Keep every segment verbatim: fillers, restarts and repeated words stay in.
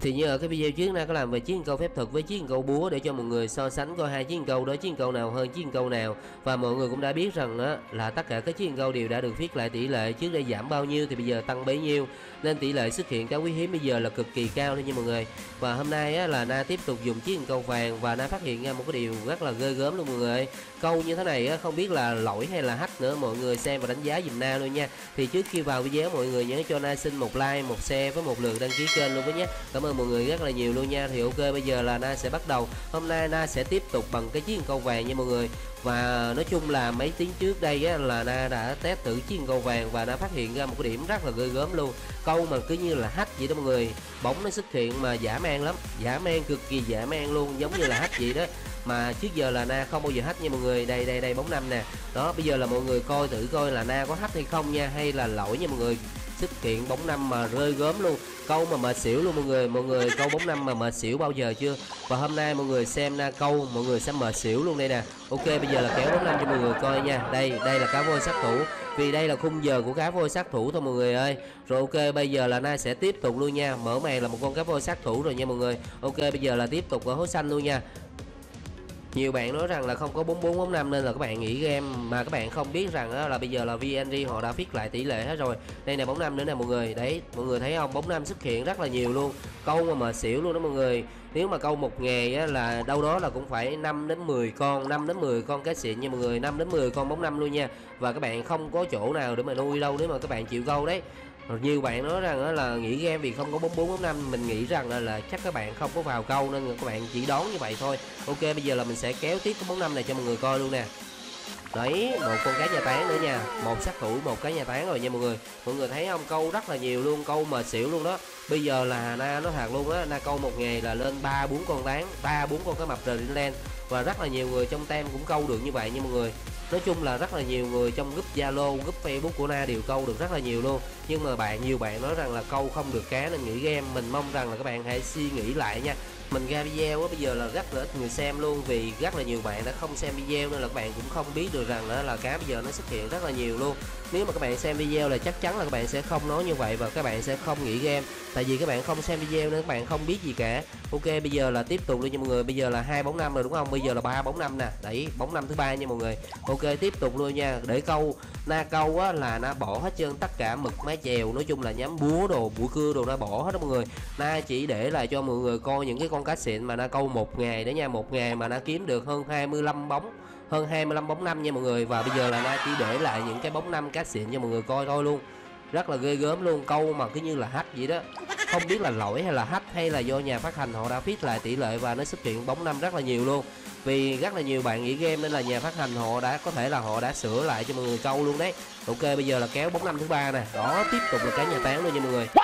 Thì như ở cái video trước Na có làm về chiến câu phép thuật với chiến câu búa để cho mọi người so sánh coi hai chiến câu đó chiến câu nào hơn chiến câu nào, và mọi người cũng đã biết rằng á, là tất cả các chiến câu đều đã được viết lại tỷ lệ trước đây giảm bao nhiêu thì bây giờ tăng bấy nhiêu, nên tỷ lệ xuất hiện cá quý hiếm bây giờ là cực kỳ cao luôn nha mọi người. Và hôm nay á, là Na tiếp tục dùng chiến câu vàng và Na phát hiện ra một cái điều rất là ghê gớm luôn mọi người. Câu như thế này á, không biết là lỗi hay là hack nữa, mọi người xem và đánh giá giùm Na luôn nha. Thì trước khi vào video mọi người nhớ cho Na xin một like, một share với một lượt đăng ký kênh luôn với nhé. Cảm ơn mọi người rất là nhiều luôn nha. Thì ok, bây giờ là Na sẽ bắt đầu. Hôm nay Na sẽ tiếp tục bằng cái chiến câu vàng nha mọi người. Và nói chung là mấy tiếng trước đây á, là Na đã test thử chiến câu vàng và Na phát hiện ra một cái điểm rất là ghê gớm luôn. Câu mà cứ như là hack vậy đó mọi người, bóng nó xuất hiện mà dã man lắm, dã man cực kỳ dã man luôn, giống như là hack vậy đó. Mà trước giờ là Na không bao giờ hack nha mọi người. Đây đây đây bóng năm nè. Đó, bây giờ là mọi người coi thử coi là Na có hack hay không nha, hay là lỗi nha mọi người. Xuất hiện bóng năm mà rơi gớm luôn, câu mà mệt xỉu luôn mọi người. Mọi người câu bóng năm mà mệt xỉu bao giờ chưa? Và hôm nay mọi người xem Na câu mọi người sẽ mệt xỉu luôn đây nè. Ok, bây giờ là kéo bóng năm cho mọi người coi nha. Đây đây là cá voi sát thủ, vì đây là khung giờ của cá voi sát thủ thôi mọi người ơi. Rồi ok, bây giờ là Na sẽ tiếp tục luôn nha. Mở màn là một con cá voi sát thủ rồi nha mọi người. Ok, bây giờ là tiếp tục ở hố xanh luôn nha. Nhiều bạn nói rằng là không có bốn bốn bốn năm nên là các bạn nghỉ game, mà các bạn không biết rằng đó là bây giờ là vê en rờ họ đã viết lại tỷ lệ hết rồi. Đây nè bóng năm nữa nè mọi người. Đấy, mọi người thấy không? Bóng năm xuất hiện rất là nhiều luôn. Câu mà mệt xỉu luôn đó mọi người. Nếu mà câu một ngày á, là đâu đó là cũng phải năm đến mười con, năm đến mười con cá xịn nha mọi người, năm đến mười con bóng năm luôn nha. Và các bạn không có chỗ nào để mà nuôi đâu nếu mà các bạn chịu câu đấy. Rồi nhiều bạn nói rằng là nghỉ game vì không có bốn bốn bốn năm, mình nghĩ rằng là, là chắc các bạn không có vào câu nên các bạn chỉ đón như vậy thôi. Ok, bây giờ là mình sẽ kéo tiếp cái bóng năm này cho mọi người coi luôn nè. Đấy, một con cá nhà tán nữa nha, một sát thủ một cá nhà tán rồi nha mọi người. Mọi người thấy không, câu rất là nhiều luôn, câu mà xỉu luôn đó. Bây giờ là Na nói thật luôn á, Na câu một ngày là lên ba bốn con tán, ba bốn con cá mập rời lên, và rất là nhiều người trong tem cũng câu được như vậy nha mọi người. Nói chung là rất là nhiều người trong group Zalo, group Facebook của Na đều câu được rất là nhiều luôn. Nhưng mà bạn nhiều bạn nói rằng là câu không được cá nên nghỉ game. Mình mong rằng là các bạn hãy suy nghĩ lại nha. Mình ra video á, bây giờ là rất là ít người xem luôn, vì rất là nhiều bạn đã không xem video nên là các bạn cũng không biết được rằng đó là cá bây giờ nó xuất hiện rất là nhiều luôn. Nếu mà các bạn xem video là chắc chắn là các bạn sẽ không nói như vậy và các bạn sẽ không nghỉ game, tại vì các bạn không xem video nên các bạn không biết gì cả. Ok, bây giờ là tiếp tục luôn nha mọi người. Bây giờ là hai bóng năm rồi đúng không? Bây giờ là ba bóng năm nè. Đấy, bóng năm thứ ba nha mọi người. Ok, tiếp tục luôn nha. Để câu Na câu á là Na bỏ hết trơn tất cả mực mái chèo, nói chung là nhắm búa đồ, bụi cưa đồ Na bỏ hết đó mọi người. Na chỉ để lại cho mọi người coi những cái con cá xịn mà Na câu một ngày đó nha, một ngày mà Na kiếm được hơn hai mươi lăm bóng, hơn hai mươi lăm bóng năm nha mọi người. Và bây giờ là Na chỉ để lại những cái bóng năm cá xịn cho mọi người coi thôi luôn. Rất là ghê gớm luôn, câu mà cứ như là hack vậy đó. Không biết là lỗi hay là hack hay là do nhà phát hành họ đã viết lại tỷ lệ và nó xuất hiện bóng năm rất là nhiều luôn. Vì rất là nhiều bạn nghỉ game nên là nhà phát hành họ đã có thể là họ đã sửa lại cho mọi người câu luôn đấy. Ok, bây giờ là kéo bóng năm thứ ba nè. Đó, tiếp tục là cá nhà tán luôn nha mọi người.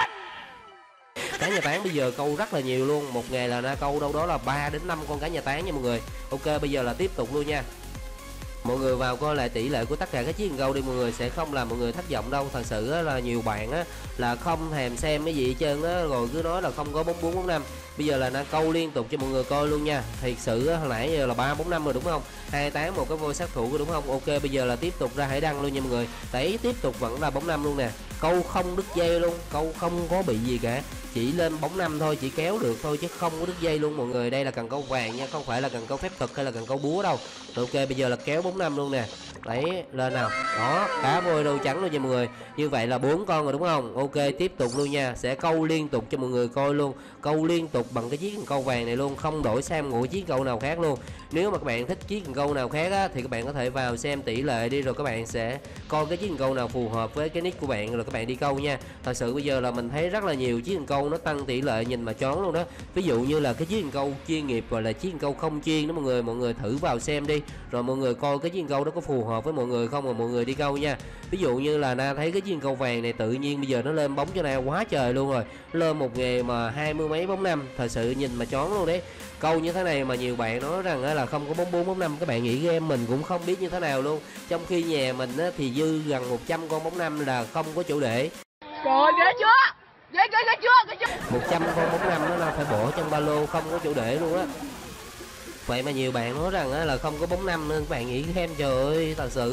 Cá nhà tán bây giờ câu rất là nhiều luôn, một ngày là Na câu đâu đó là ba đến năm con cá nhà tán nha mọi người. Ok, bây giờ là tiếp tục luôn nha. Mọi người vào coi lại tỷ lệ của tất cả các chiếc câu đi, mọi người sẽ không làm mọi người thất vọng đâu. Thật sự là nhiều bạn á là không thèm xem cái gì hết trơn á, rồi cứ nói là không có bốn bốn bốn năm. Bây giờ là Na câu liên tục cho mọi người coi luôn nha. Thiệt sự hồi nãy giờ là ba bốn năm rồi đúng không? hai tám một cái voi sát thủ rồi đúng không? Ok, bây giờ là tiếp tục ra hải đăng luôn nha mọi người. Đấy, tiếp tục vẫn là bóng năm luôn nè. Câu không đứt dây luôn, câu không có bị gì cả, chỉ lên bóng năm thôi, chỉ kéo được thôi chứ không có đứt dây luôn mọi người. Đây là cần câu vàng nha, không phải là cần câu phép thuật hay là cần câu búa đâu. Ok, bây giờ là kéo bóng năm luôn nè. Đấy, lên nào. Đó, cá voi râu trắng luôn nha mọi người. Như vậy là bốn con rồi đúng không? Ok, tiếp tục luôn nha. Sẽ câu liên tục cho mọi người coi luôn. Câu liên tục bằng cái chiếc cần câu vàng này luôn, không đổi sang một chiếc câu nào khác luôn. Nếu mà các bạn thích chiếc cần câu nào khác á, thì các bạn có thể vào xem tỷ lệ đi, rồi các bạn sẽ coi cái chiếc cần câu nào phù hợp với cái nick của bạn rồi các bạn đi câu nha. Thật sự bây giờ là mình thấy rất là nhiều chiếc cần câu nó tăng tỷ lệ nhìn mà chón luôn đó. Ví dụ như là cái chiếc cần câu chuyên nghiệp hoặc là chiếc cần câu không chuyên đó mọi người, mọi người thử vào xem đi, rồi mọi người coi cái chiếc cần câu đó có phù hợp với mọi người không mà mọi người đi câu nha. Ví dụ như là Na thấy cái chiếc cần câu vàng này tự nhiên bây giờ nó lên bóng cho Na quá trời luôn rồi, lên một nghề mà hai mươi mấy bóng năm, thật sự nhìn mà chón luôn đấy. Câu như thế này mà nhiều bạn nói rằng là không có bốn bốn bốn năm, các bạn nghĩ game mình cũng không biết như thế nào luôn. Trong khi nhà mình thì dư gần một trăm con bóng năm là không có chỗ để. Trời ghê chưa? Ghê ghê ghê chưa? Ghê chưa? một trăm con bóng năm nó là phải bỏ trong ba lô, không có chỗ để luôn á. Vậy mà nhiều bạn nói rằng là không có bóng năm nên các bạn nghĩ game, trời ơi, thật sự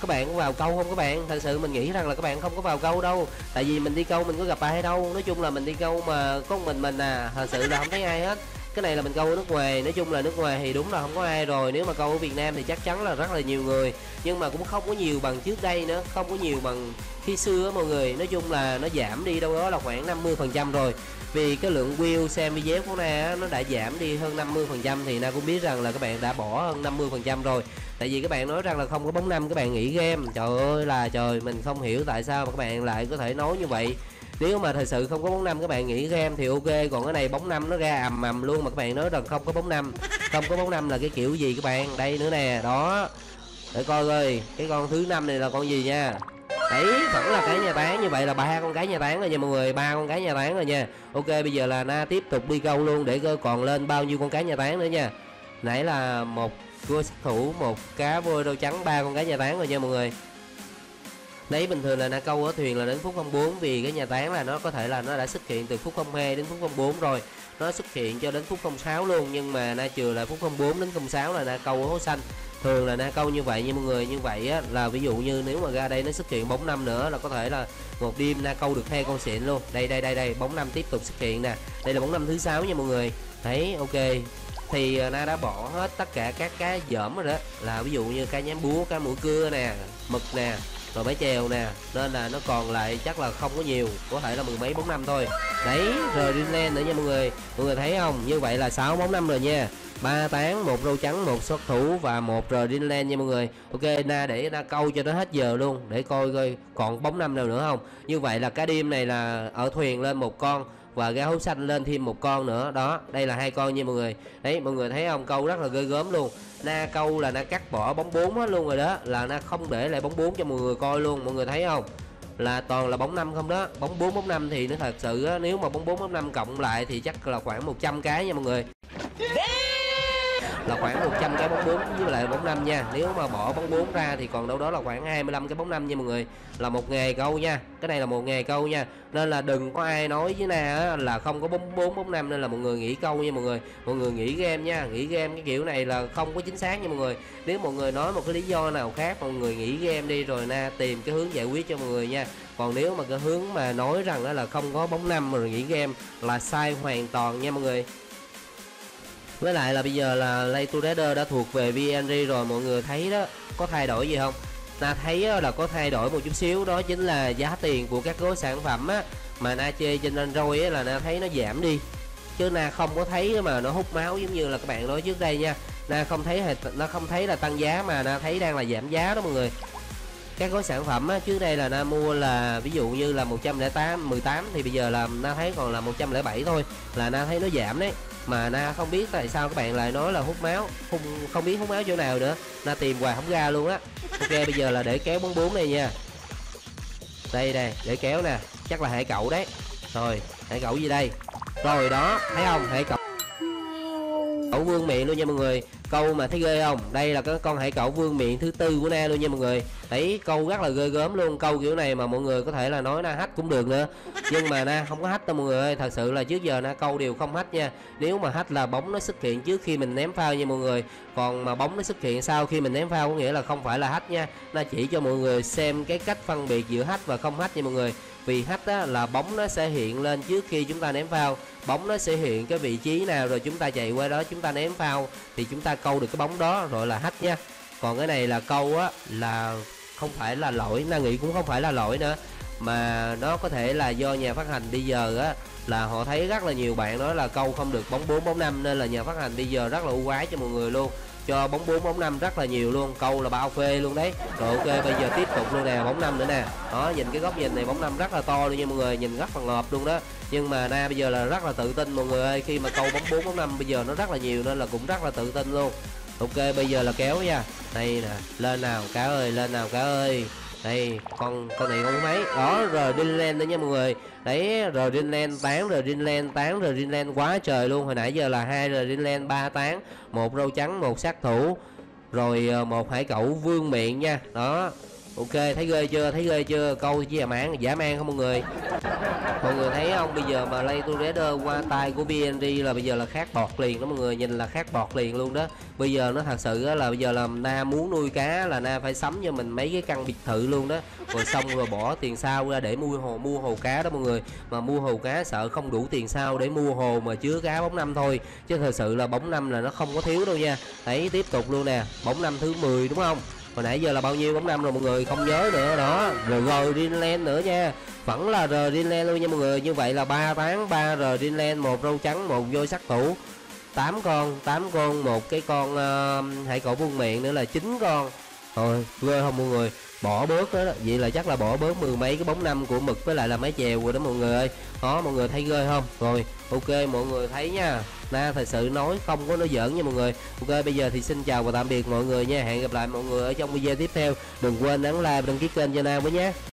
các bạn có vào câu không các bạn? Thật sự mình nghĩ rằng là các bạn không có vào câu đâu, tại vì mình đi câu mình có gặp ai đâu. Nói chung là mình đi câu mà có một mình mình à, thật sự là không thấy ai hết. Cái này là mình câu ở nước ngoài, nói chung là nước ngoài thì đúng là không có ai rồi. Nếu mà câu ở Việt Nam thì chắc chắn là rất là nhiều người, nhưng mà cũng không có nhiều bằng trước đây nữa, không có nhiều bằng khi xưa á mọi người. Nói chung là nó giảm đi đâu đó là khoảng năm mươi phần trăm rồi, vì cái lượng view xem video của Na nó đã giảm đi hơn năm mươi phần trăm, thì Na cũng biết rằng là các bạn đã bỏ hơn năm mươi phần trăm rồi. Tại vì các bạn nói rằng là không có bóng năm các bạn nghỉ game, trời ơi là trời, mình không hiểu tại sao mà các bạn lại có thể nói như vậy. Nếu mà thật sự không có bóng năm các bạn nghỉ game thì ok, còn cái này bóng năm nó ra ầm ầm luôn mà các bạn nói rằng không có bóng năm. Không có bóng năm là cái kiểu gì các bạn? Đây nữa nè, đó, để coi coi cái con thứ năm này là con gì nha. Đấy, vẫn là cái nhà tán, như vậy là ba con cái nhà tán rồi nha mọi người, ba con cái nhà tán rồi nha. Ok, bây giờ là Na tiếp tục đi câu luôn để còn lên bao nhiêu con cái nhà tán nữa nha. Nãy là một cua sát thủ, một cá voi râu trắng, ba con cái nhà tán rồi nha mọi người. Đấy, bình thường là Na câu ở thuyền là đến phút không bốn, vì cái nhà tán là nó có thể là nó đã xuất hiện từ phút không hai đến phút không bốn rồi, nó xuất hiện cho đến phút không sáu luôn, nhưng mà Na trừ là phút không bốn đến không sáu là Na câu ở hố xanh. Thường là Na câu như vậy nha mọi người. Như vậy á, là ví dụ như nếu mà ra đây nó xuất hiện bóng năm nữa là có thể là một đêm Na câu được hai con xịn luôn. Đây đây đây đây, bóng năm tiếp tục xuất hiện nè. Đây là bóng năm thứ sáu nha mọi người. Đấy, ok. Thì Na đã bỏ hết tất cả các cá dởm rồi đó, là ví dụ như cá nhám búa, cá mũi cưa nè, mực nè, rồi bãi chèo nè, nên là nó còn lại chắc là không có nhiều, có thể là mười mấy bóng năm thôi. Đấy, rồi Greenland nữa nha mọi người. Mọi người thấy không? Như vậy là sáu bóng năm rồi nha. Ba tán, một râu trắng, một xuất thủ và một rờ Greenland nha mọi người. Ok, Na để Na câu cho nó hết giờ luôn để coi coi còn bóng năm nào nữa không. Như vậy là cá đêm này là ở thuyền lên một con và gáo xanh lên thêm một con nữa. Đó, đây là hai con nha mọi người. Đấy, mọi người thấy không? Câu rất là ghê gớm luôn. Na câu là Na cắt bỏ bóng bốn hết luôn rồi đó, là Na không để lại bóng bốn cho mọi người coi luôn. Mọi người thấy không? Là toàn là bóng năm không đó. Bóng bốn bóng năm thì nó thật sự á, nếu mà bóng bốn bóng năm cộng lại thì chắc là khoảng một trăm cái nha mọi người. Là khoảng một trăm cái bóng bốn với lại bóng năm nha. Nếu mà bỏ bóng bốn ra thì còn đâu đó là khoảng hai mươi lăm cái bóng năm nha mọi người. Là một nghề câu nha. Cái này là một nghề câu nha. Nên là đừng có ai nói với Na là không có bóng bốn bóng năm nên là mọi người nghỉ câu nha mọi người. Mọi người nghỉ game nha. Nghỉ game cái kiểu này là không có chính xác nha mọi người. Nếu mọi người nói một cái lý do nào khác, mọi người nghỉ game đi rồi Na tìm cái hướng giải quyết cho mọi người nha. Còn nếu mà cái hướng mà nói rằng đó là không có bóng năm rồi nghỉ game là sai hoàn toàn nha mọi người. Với lại là bây giờ là Lay Trader đã thuộc về vê en rờ rồi, mọi người thấy đó, có thay đổi gì không? Na thấy là có thay đổi một chút xíu, đó chính là giá tiền của các gói sản phẩm á, mà Na chơi trên Android á, là Na thấy nó giảm đi. Chứ Na không có thấy mà nó hút máu giống như là các bạn nói trước đây nha. Na không thấy nó không thấy là tăng giá mà Na thấy đang là giảm giá đó mọi người. Các gói sản phẩm á, trước đây là Na mua là ví dụ như là một trăm lẻ tám, mười tám thì bây giờ là Na thấy còn là một trăm lẻ bảy thôi, là Na thấy nó giảm đấy. Mà Na không biết tại sao các bạn lại nói là hút máu, không, không biết hút máu chỗ nào nữa. Na tìm hoài không ra luôn á. Ok, bây giờ là để kéo bốn bốn này nha. Đây đây, để kéo nè, chắc là hệ cậu đấy. Rồi, hệ cậu gì đây? Rồi đó, thấy không? Hệ cậu cậu vương miệng luôn nha mọi người. Câu mà thấy ghê không? Đây là cái con hải cẩu vương miệng thứ tư của Na luôn nha mọi người. Đấy, câu rất là ghê gớm luôn. Câu kiểu này mà mọi người có thể là nói Na hack cũng được nữa, nhưng mà Na không có hack đâu mọi người ơi. Thật sự là trước giờ Na câu đều không hack nha. Nếu mà hack là bóng nó xuất hiện trước khi mình ném phao nha mọi người, còn mà bóng nó xuất hiện sau khi mình ném phao có nghĩa là không phải là hack nha. Na chỉ cho mọi người xem cái cách phân biệt giữa hack và không hack nha mọi người. Vì hack á, là bóng nó sẽ hiện lên trước khi chúng ta ném phao, bóng nó sẽ hiện cái vị trí nào rồi chúng ta chạy qua đó chúng ta ném phao thì chúng ta câu được cái bóng đó, rồi là hack nha. Còn cái này là câu á, là không phải là lỗi, Na nghĩ cũng không phải là lỗi nữa, mà nó có thể là do nhà phát hành bây giờ á là họ thấy rất là nhiều bạn nói là câu không được bóng bốn bóng năm, nên là nhà phát hành bây giờ rất là ưu ái cho mọi người luôn, cho bóng bốn bóng năm rất là nhiều luôn, câu là bao phê luôn đấy. Rồi ok, bây giờ tiếp tục luôn nè, bóng năm nữa nè. Đó, nhìn cái góc nhìn này bóng năm rất là to luôn nha mọi người, nhìn rất là ngợp luôn đó. Nhưng mà Na bây giờ là rất là tự tin mọi người ơi, khi mà câu bóng bốn bóng năm bây giờ nó rất là nhiều nên là cũng rất là tự tin luôn. Ok, bây giờ là kéo nha. Đây nè, lên nào cá ơi, lên nào cá ơi. Đây, con con này con mấy. Đó, rồi Greenland nữa nha mọi người. Đấy, rồi Greenland tán, rồi Greenland tán, rồi Greenland quá trời luôn. Hồi nãy giờ là hai rồi Greenland, ba tán, một râu trắng, một sát thủ, rồi một hải cẩu vương miệng nha. Đó. Ok, thấy ghê chưa, thấy ghê chưa, câu chỉ là mang dã man không mọi người. Mọi người thấy không, bây giờ mà Lay Together qua tay của bê en rờ là bây giờ là khác bọt liền đó mọi người, nhìn là khác bọt liền luôn đó. Bây giờ nó thật sự là bây giờ là Na muốn nuôi cá là Na phải sắm cho mình mấy cái căn biệt thự luôn đó, rồi xong rồi bỏ tiền sau ra để mua hồ mua hồ cá đó mọi người. Mà mua hồ cá sợ không đủ tiền sau để mua hồ mà chứa cá bóng năm thôi, chứ thật sự là bóng năm là nó không có thiếu đâu nha. Đấy, tiếp tục luôn nè, bóng năm thứ mười đúng không? Hồi nãy giờ là bao nhiêu bóng năm rồi mọi người không nhớ nữa đó. Rồi rồi Greenland nữa nha, vẫn là R Greenland luôn nha mọi người. Như vậy là ba tán ba R Greenland, một râu trắng, một voi sắc thủ, tám con, tám con, một cái con uh, hải cẩu vương miện nữa là chín con. Thôi ghê không mọi người, bỏ bớt đó, đó vậy là chắc là bỏ bớt mười mấy cái bóng năm của mực với lại là máy chèo rồi đó mọi người ơi. Đó mọi người thấy ghê không? Rồi ok mọi người thấy nha, Na thật sự nói không có nói giỡn nha mọi người. Ok bây giờ thì xin chào và tạm biệt mọi người nha, hẹn gặp lại mọi người ở trong video tiếp theo. Đừng quên ấn like và đăng ký kênh cho Na với nhé.